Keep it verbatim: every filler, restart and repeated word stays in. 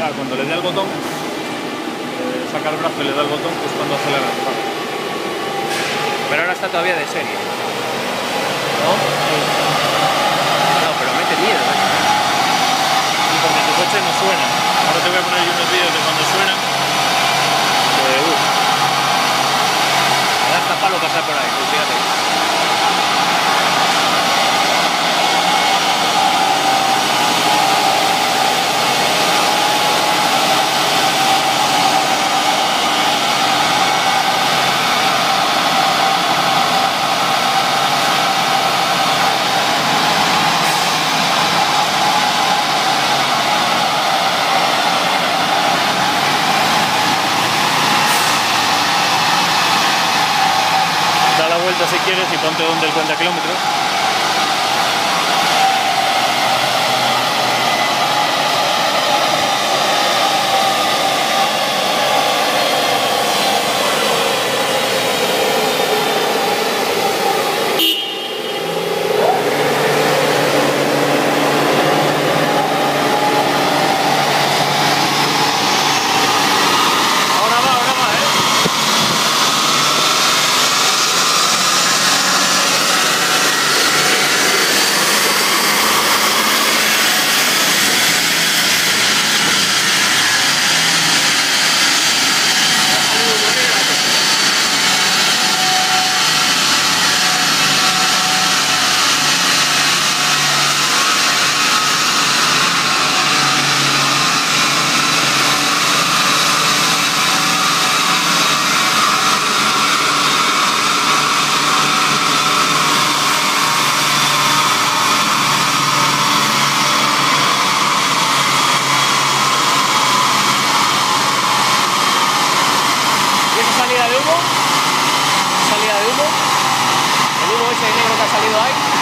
Claro, cuando le dé al botón, eh, saca el brazo y le da el botón, pues cuando acelera el carro. Pero ahora está todavía de serie. ¿No? Sí. No, pero mete miedo, ¿eh? Y porque tu coche no suena. Ahora te voy a poner yo unos vídeos de cuando suena. Que, uh. Me da hasta palo pasar por ahí, pues fíjate. Da la vuelta si quieres y ponte donde el cuenta kilómetros. Ahora va, ahora va, ¿eh? ¿Y esa salida de humo? ¿Salida de humo? ¿El humo ese negro que ha salido ahí?